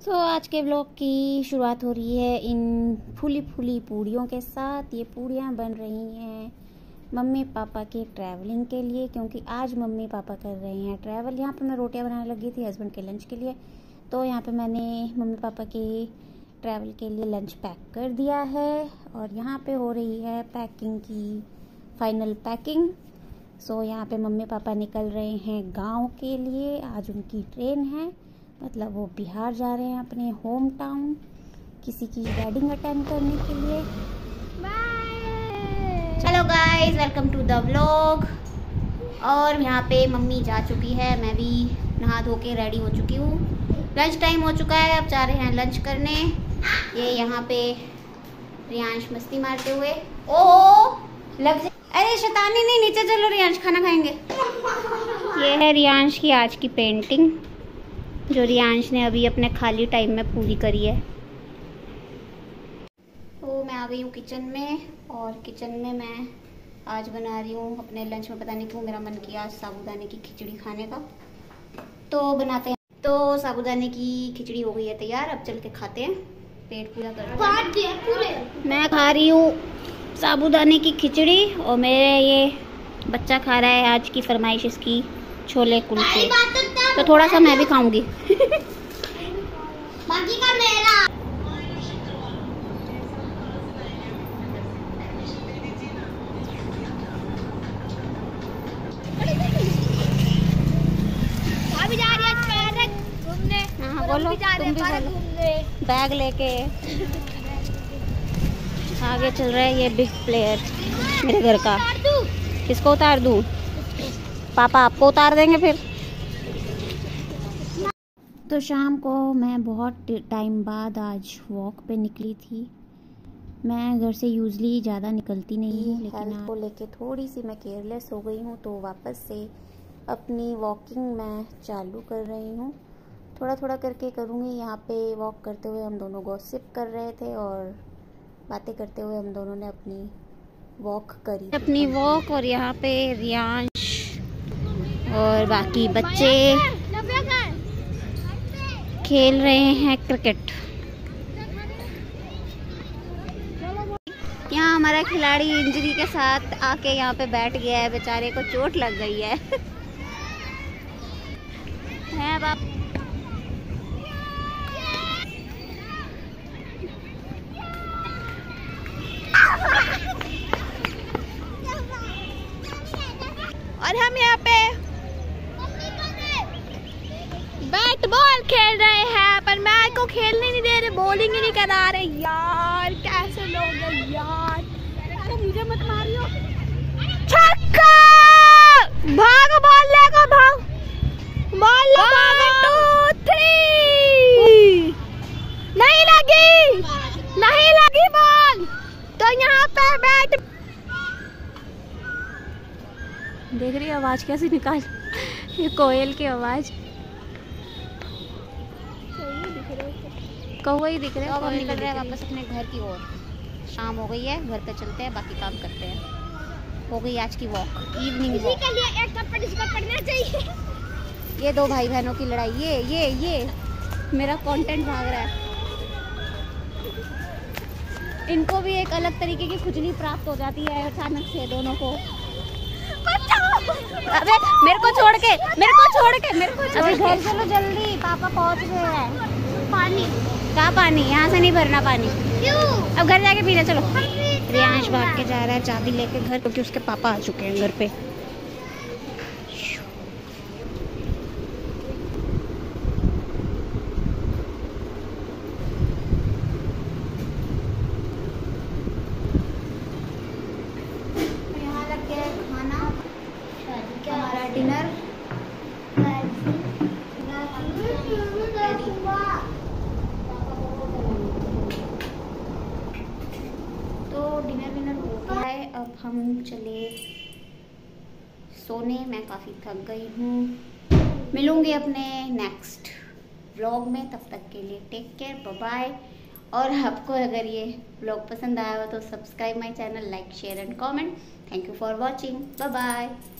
तो आज के व्लॉग की शुरुआत हो रही है इन फूली फूली पूड़ियों के साथ। ये पूड़ियाँ बन रही हैं मम्मी पापा के ट्रैवलिंग के लिए, क्योंकि आज मम्मी पापा कर रहे हैं ट्रैवल। यहाँ पे मैं रोटियाँ बनाने लगी थी हस्बैंड के लंच के लिए, तो यहाँ पे मैंने मम्मी पापा के ट्रैवल के लिए लंच पैक कर दिया है और यहाँ पे हो रही है पैकिंग की फाइनल पैकिंग। सो यहाँ पे मम्मी पापा निकल रहे हैं गांव के लिए। आज उनकी ट्रेन है, मतलब वो बिहार जा रहे हैं अपने होम टाउन किसी की वेडिंग अटेंड करने के लिए। चलो guys, welcome to the vlog. और यहाँ पे मम्मी जा चुकी है, मैं भी नहा धो के रेडी हो चुकी हूँ। लंच टाइम हो चुका है, अब जा रहे हैं लंच करने। ये यहाँ पे रियांश मस्ती मारते हुए ओह लग जा। अरे शैतानी नहीं, नीचे चलो रियांश, खाना खाएंगे। ये है रियांश की आज की पेंटिंग जो रियांश ने अभी अपने खाली टाइम में पूरी करी है। तो मैं आ गई हूँ किचन में, और किचन में मैं आज बना रही हूँ अपने लंच में। पता नहीं क्यों मेरा मन किया आज साबूदाने की खिचड़ी खाने का, तो बनाते हैं। तो साबूदाने की खिचड़ी हो गई है तैयार, अब चल के खाते हैं, पेट पूरा करते हैं। मैं खा रही हूँ साबूदाने की खिचड़ी और मेरे ये बच्चा खा रहा है आज की फरमाइश इसकी छोले कुलचे, तो थोड़ा सा मैं भी खाऊंगी। बाकी का मेरा। अभी जा रही है घूमने। हाँ बोलो, तुम भी बोलो। बैग लेके आगे चल रहा है ये बिग प्लेयर मेरे घर का। किसको उतार दूं? पापा आपको उतार देंगे फिर। तो शाम को मैं बहुत टाइम बाद आज वॉक पे निकली थी। मैं घर से यूजली ज़्यादा निकलती नहीं हूँ, लेकिन हेल्थ को लेके थोड़ी सी मैं केयरलेस हो गई हूँ, तो वापस से अपनी वॉकिंग मैं चालू कर रही हूँ। थोड़ा थोड़ा करके करूँगी। यहाँ पे वॉक करते हुए हम दोनों गॉसिप कर रहे थे और बातें करते हुए हम दोनों ने अपनी वॉक करी, अपनी वॉक। और यहाँ पे रियांश और बाकी बच्चे खेल रहे हैं क्रिकेट। यहाँ हमारा खिलाड़ी इंजरी के साथ आके यहाँ पे बैठ गया है, बेचारे को चोट लग गई है। बाप और हम यहाँ पे बैट बॉल खेल रहे हैं, पर मैच को खेलने नहीं दे रहे, बॉलिंग ही नहीं करा रहे। यार कैसे लोग हैं यार। अरे मुझे मत मारियो। छक्का! भाग बॉल लेकर, भाग बॉल लेकर। 1 2 3 नहीं लगी, नहीं लगी बॉल। तो यहाँ पे बैट देख रही है, आवाज कैसी निकाल, ये कोयल की आवाज। कौवा ही दिख रहे हैं। अब हम निकल रहे हैं वापस अपने घर की ओर। शाम हो गई है, घर पे चलते हैं, बाकी काम करते हैं। हो गई आज की वॉक, इवनिंग वॉक। के लिए एक थप्पड़ इसको पड़ना चाहिए। ये दो भाई बहनों की लड़ाई, ये मेरा कंटेंट भाग रहा है। इनको भी एक अलग तरीके की खुजली प्राप्त हो जाती है अचानक से दोनों को। अबे मेरे को छोड़ के अभी घर चलो जल्दी, पापा पहुंच गए हैं। पानी क्या? पानी यहाँ से नहीं भरना पानी। क्यों? अब घर जाके पीना। चलो। रियांश भाग के जा रहा है चाबी लेके घर, क्योंकि उसके पापा आ चुके हैं घर पे। डिनर तो डिनर हो गया है, अब हम चले सोने। मैं काफ़ी थक गई हूँ। मिलूंगी अपने नेक्स्ट व्लॉग में, तब तक के लिए टेक केयर, बाय बाय। और आपको अगर ये व्लॉग पसंद आया हो तो subscribe my channel, like share and comment. Thank you for watching, bye bye.